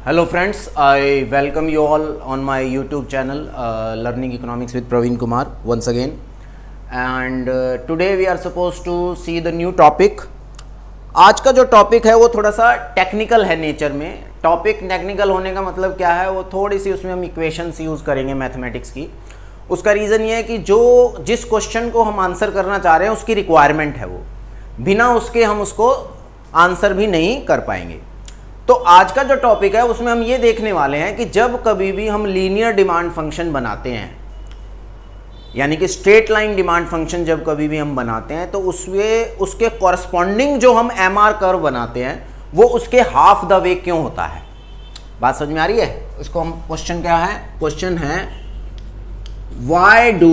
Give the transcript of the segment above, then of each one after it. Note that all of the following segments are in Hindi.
Hello friends, I welcome you all on my YouTube channel Learning Economics with Praveen Kumar once again, and today we are supposed to see the new topic. आज का जो टॉपिक है वो थोड़ा सा टेक्निकल है नेचर में. टॉपिक टेक्निकल होने का मतलब क्या है, वो थोड़ी सी उसमें हम इक्वेशंस यूज़ करेंगे मैथमेटिक्स की. उसका रीज़न ये है कि जिस क्वेश्चन को हम आंसर करना चाह रहे हैं उसकी रिक्वायरमेंट है, वो बिना उसके हम उसको आंसर भी नहीं कर पाएंगे. तो आज का जो टॉपिक है उसमें हम ये देखने वाले हैं कि जब कभी भी हम लीनियर डिमांड फंक्शन बनाते हैं, यानी कि स्ट्रेट लाइन डिमांड फंक्शन जब कभी भी हम बनाते हैं, तो उसमें उसके कॉरस्पॉन्डिंग जो हम एमआर कर्व बनाते हैं वो उसके हाफ द वे क्यों होता है. बात समझ में आ रही है? इसको हम क्वेश्चन क्या है, क्वेश्चन है why do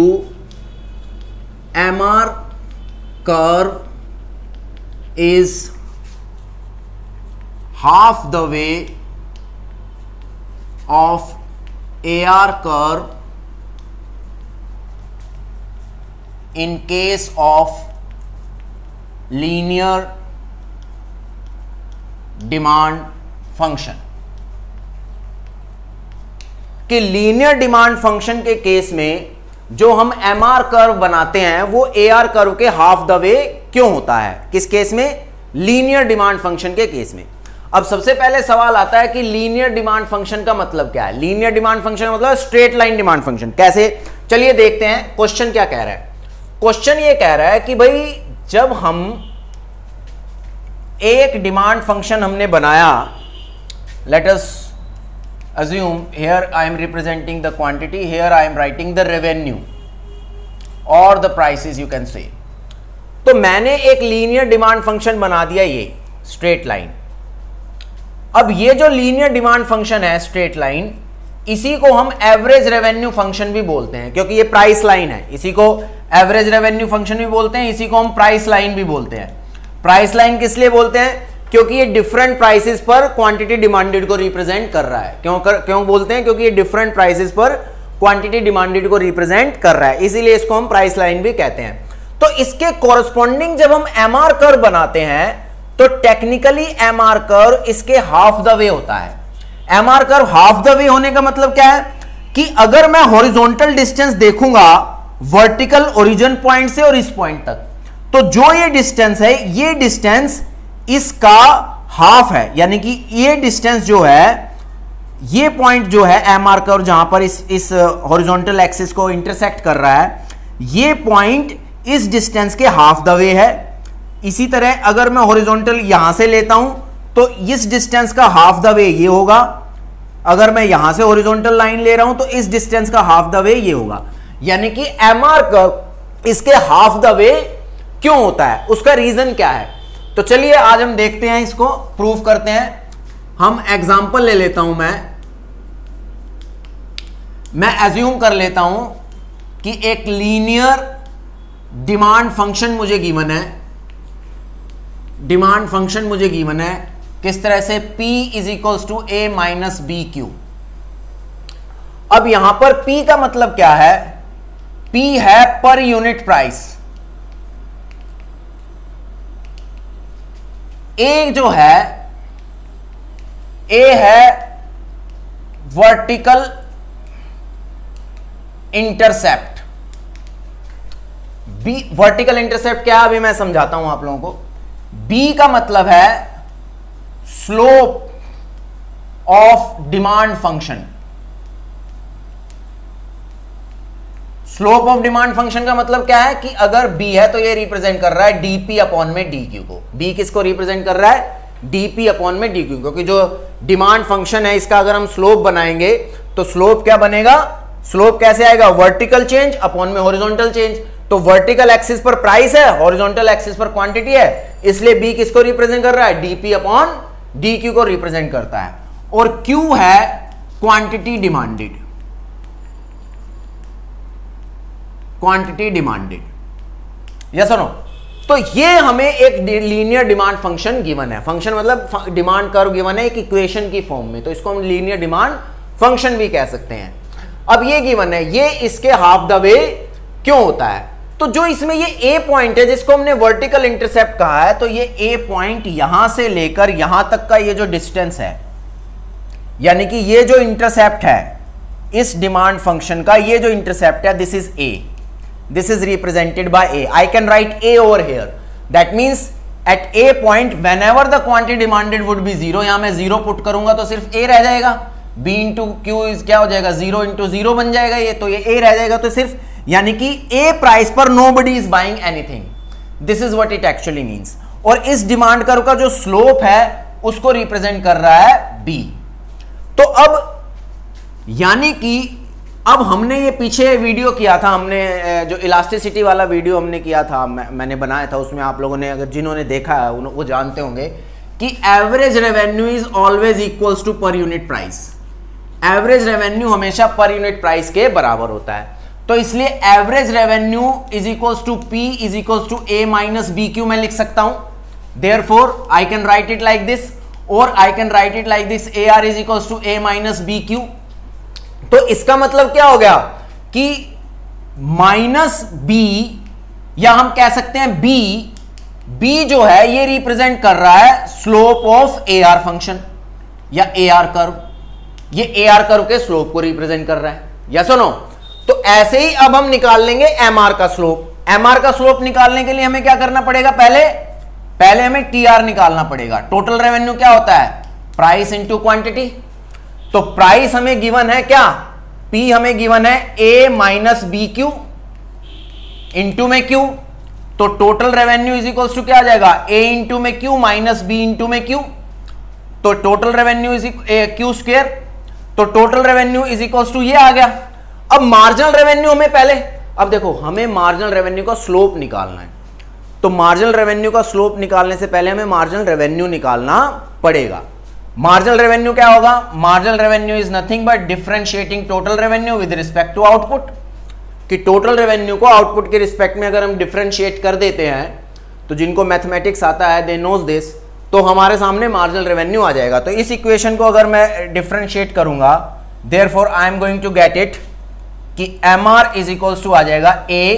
MR curve is half the way of AR curve in case of linear demand function. कि लीनियर डिमांड फंक्शन के केस में जो हम MR कर्व बनाते हैं वो AR कर्व के हाफ द वे क्यों होता है. किस केस में? लीनियर डिमांड फंक्शन के केस में. अब सबसे पहले सवाल आता है कि लीनियर डिमांड फंक्शन का मतलब क्या है. लीनियर डिमांड फंक्शन का मतलब स्ट्रेट लाइन डिमांड फंक्शन. कैसे? चलिए देखते हैं क्वेश्चन क्या कह रहा है. क्वेश्चन ये कह रहा है कि भाई जब हम एक डिमांड फंक्शन हमने बनाया, let us assume here I am representing the quantity, here I am writing the revenue और the prices you can say. तो मैंने एक लीनियर डिमांड फंक्शन बना दिया, ये स्ट्रेट लाइन. अब ये जो लीनियर डिमांड फंक्शन है स्ट्रेट लाइन, इसी को हम एवरेज रेवेन्यू फंक्शन भी बोलते हैं, क्योंकि ये प्राइस लाइन है. इसी को एवरेज रेवेन्यू फंक्शन भी बोलते हैं, इसी को हम प्राइस लाइन भी बोलते हैं. प्राइस लाइन किस लिए बोलते हैं? क्योंकि ये डिफरेंट प्राइसेस पर क्वांटिटी डिमांडेड को रिप्रेजेंट कर रहा है. क्यों बोलते हैं? क्योंकि ये डिफरेंट प्राइसेस पर क्वांटिटी डिमांडेड को रिप्रेजेंट कर रहा है, इसीलिए इसको हम प्राइस लाइन भी कहते हैं. तो इसके कॉरस्पॉन्डिंग जब हम एमआर कर्व बनाते हैं तो टेक्निकली एमआर कर्व इसके हाफ द वे होता है. MR curve half the way होने का मतलब क्या है कि अगर मैं हॉरिजॉन्टल डिस्टेंस देखूंगा वर्टिकल ओरिजिन पॉइंट से और इस पॉइंट तक, तो जो ये डिस्टेंस है, ये डिस्टेंस इसका हाफ है. यानी कि ये डिस्टेंस जो है, ये पॉइंट जो है एमआर कर्व जहां पर इस हॉरिजॉन्टल एक्सिस को इंटरसेक्ट कर रहा है, ये पॉइंट इस डिस्टेंस के हाफ द वे है. इसी तरह अगर मैं हॉरिजॉन्टल यहां से लेता हूं तो इस डिस्टेंस का हाफ द वे ये होगा. अगर मैं यहां से हॉरिजॉन्टल लाइन ले रहा हूं तो इस डिस्टेंस का हाफ द वे ये होगा. यानी कि एमआर कर्व इसके हाफ द वे क्यों होता है, उसका रीजन क्या है. तो चलिए आज हम देखते हैं, इसको प्रूव करते हैं. हम एग्जांपल ले लेता हूं. मैं एज्यूम कर लेता हूं कि एक लीनियर डिमांड फंक्शन मुझे गिवन है. डिमांड फंक्शन मुझे गिवन है किस तरह से, P is equals to A minus b q. अब यहां पर P का मतलब क्या है? P है पर यूनिट प्राइस. A जो है, A है vertical intercept. B vertical intercept क्या है अभी मैं समझाता हूं आप लोगों को. B का मतलब है slope of demand function. Slope of demand function का मतलब क्या है कि अगर B है तो ये रिप्रेजेंट कर रहा है dP अपॉन में dQ को. B किसको रिप्रेजेंट कर रहा है? dP अपॉन में dQ. क्योंकि जो डिमांड फंक्शन है इसका अगर हम स्लोप बनाएंगे तो स्लोप क्या बनेगा? स्लोप कैसे आएगा? वर्टिकल चेंज अपॉन में हॉरिजॉन्टल चेंज. तो वर्टिकल एक्सिस पर प्राइस है, हॉरिजॉन्टल एक्सिस पर क्वांटिटी है, इसलिए B किसको रिप्रेजेंट कर रहा है? dP अपॉन dQ को रिप्रेजेंट करता है. और Q है quantity demanded. Quantity demanded, yes और नो. तो ये हमें एक लीनियर डिमांड फंक्शन गिवन है. फंक्शन मतलब डिमांड कर्व गिवन है एक इक्वेशन की फॉर्म में, तो इसको हम लीनियर डिमांड फंक्शन भी कह सकते हैं. अब ये गिवन है, ये इसके हाफ द वे क्यों होता है? तो जो इसमें ये ए पॉइंट है जिसको हमने वर्टिकल इंटरसेप्ट कहा है, तो ये ए पॉइंट यहां से लेकर यहां तक का ये जो डिस्टेंस है, यानी कि ये जो इंटरसेप्ट है इस डिमांड फंक्शन का, ये जो इंटरसेप्ट है, this is a, this is represented by a. I can write a over here. That means at a point whenever the quantity demanded would be zero. यहां मैं जीरो पुट करूंगा तो सिर्फ ए रह जाएगा. बी इंटू क्यू इज क्या हो जाएगा, जीरो इंटू जीरो बन जाएगा ये, तो ये ए रह जाएगा. तो सिर्फ यानी कि ए प्राइस पर nobody is buying anything. This is what it actually means. और इस डिमांड कर्व का जो स्लोप है उसको रिप्रेजेंट कर रहा है बी. तो अब यानी कि अब हमने ये पीछे वीडियो किया था, हमने जो इलास्टिसिटी वाला वीडियो हमने किया था, मैंने बनाया था, उसमें आप लोगों ने अगर जिन्होंने देखा है वो जानते होंगे कि average revenue is always equals to per unit price. Average revenue हमेशा पर यूनिट प्राइस के बराबर होता है. तो इसलिए average revenue is equals to p is equals to a minus b q मैं लिख सकता हूं. Therefore I can write it like this, और I can write it like this, a r is equals to a minus b q. तो इसका मतलब क्या हो गया कि माइनस बी, या हम कह सकते हैं बी जो है ये रिप्रेजेंट कर रहा है slope of a r function या ए आर कर्व. ये ए आर कर्व के स्लोप को रिप्रेजेंट कर रहा है. यस और नो? तो ऐसे ही अब हम निकाल लेंगे एम आर का स्लोप. एम आर का स्लोप निकालने के लिए हमें क्या करना पड़ेगा, पहले हमें टी आर निकालना पड़ेगा. टोटल रेवेन्यू क्या होता है, प्राइस इंटू क्वांटिटी. तो प्राइस हमें गिवन है क्या, पी हमें गिवन है a minus b q into में क्यू. तो total revenue is equals to क्या आ जाएगा, ए इंटू में क्यू माइनस बी इंटू में क्यू. तो total revenue is q square. तो total revenue is equals to ये आ गया. अब मार्जिनल रेवेन्यू हमें पहले, अब देखो हमें मार्जिनल रेवेन्यू का स्लोप निकालना है. तो मार्जिनल रेवेन्यू का स्लोप निकालने से पहले हमें मार्जिनल रेवेन्यू निकालना पड़ेगा. मार्जिनल रेवेन्यू क्या होगा, marginal revenue is nothing but differentiating total revenue with respect to output. कि टोटल रेवेन्यू को आउटपुट के रिस्पेक्ट में अगर हम डिफरेंशिएट कर देते हैं, तो जिनको मैथमेटिक्स आता है दे नोज दिस, तो हमारे सामने मार्जिनल रेवेन्यू आ जाएगा. तो इस इक्वेशन को अगर मैं डिफरेंशिएट करूंगा, therefore I am going to get it कि m r is equals to आ जाएगा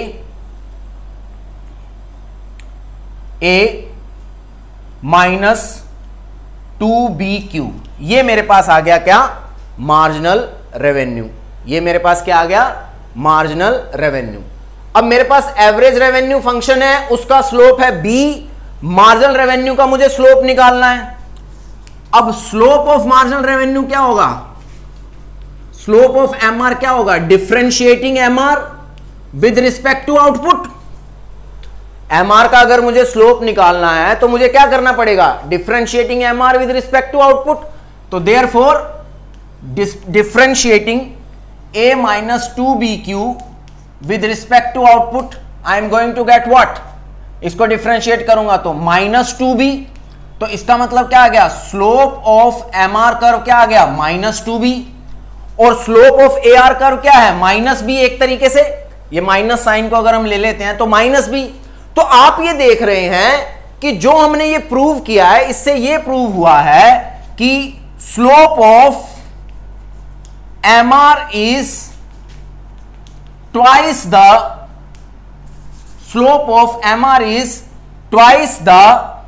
ए माइनस 2BQ. ये मेरे पास आ गया क्या, मार्जिनल रेवेन्यू. ये मेरे पास क्या आ गया, मार्जिनल रेवेन्यू. अब मेरे पास एवरेज रेवेन्यू फंक्शन है, उसका स्लोप है B. मार्जिनल रेवेन्यू का मुझे स्लोप निकालना है. अब स्लोप ऑफ मार्जिनल रेवेन्यू क्या होगा, स्लोप ऑफ MR क्या होगा, differentiating MR with respect to output. MR का अगर मुझे स्लोप निकालना है तो मुझे क्या करना पड़ेगा, differentiating MR with respect to output. तो therefore differentiating A minus 2BQ with respect to output, I am going to get what, इसको डिफरेंशिएट करूंगा तो माइनस 2B. तो इसका मतलब क्या आ गया, स्लोप ऑफ MR कर्व क्या आ गया, माइनस 2B. और स्लोप ऑफ AR कर्व क्या है, माइनस B. एक तरीके से ये माइनस साइन को अगर हम ले लेते हैं तो माइनस B. तो आप ये देख रहे हैं कि जो हमने ये प्रूव किया है, इससे ये प्रूव हुआ है कि slope of MR is twice the slope of MR is twice the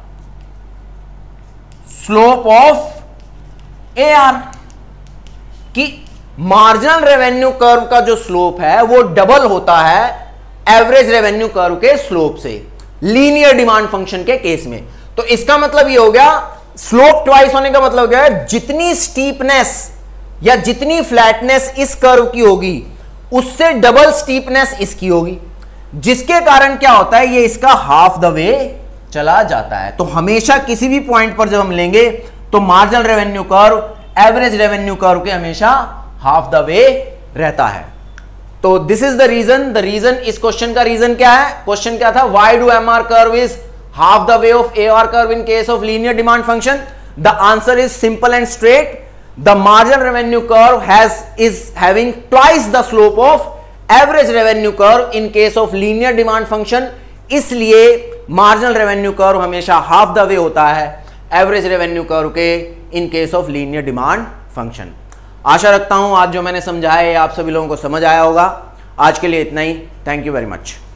slope of AR. कि मार्जिनल रेवेन्यू कर्व का जो स्लोप है वो डबल होता है एवरेज रेवेन्यू कर्व के स्लोप से, लीनियर डिमांड फंक्शन के केस में. तो इसका मतलब ये हो गया, स्लोप ट्वाइस होने का मतलब क्या है, जितनी स्टीपनेस या जितनी फ्लैटनेस इस कर्व की होगी उससे डबल स्टीपनेस इसकी होगी, जिसके कारण क्या होता है, ये इसका हाफ द वे चला जाता है. तो हमेशा किसी भी पॉइंट पर जब हम लेंगे तो marginal revenue curve average revenue curve के हमेशा हाफ द वे रहता है. तो दिस इज द रीजन इस क्वेश्चन का रीजन क्या है, क्वेश्चन क्या था, why do MR curve is half the way of AR curve in case of linear demand function. The answer is simple and straight, the marginal revenue curve is having twice the slope of average revenue curve in case of linear demand function. इसलिए मार्जिनल रेवेन्यू कर्व हमेशा हाफ द वे होता है एवरेज रेवेन्यू कर्व के in case of linear demand function. आशा रखता हूं आज जो मैंने समझाया है आप सभी लोगों को समझ आया होगा. आज के लिए इतना ही. Thank you very much.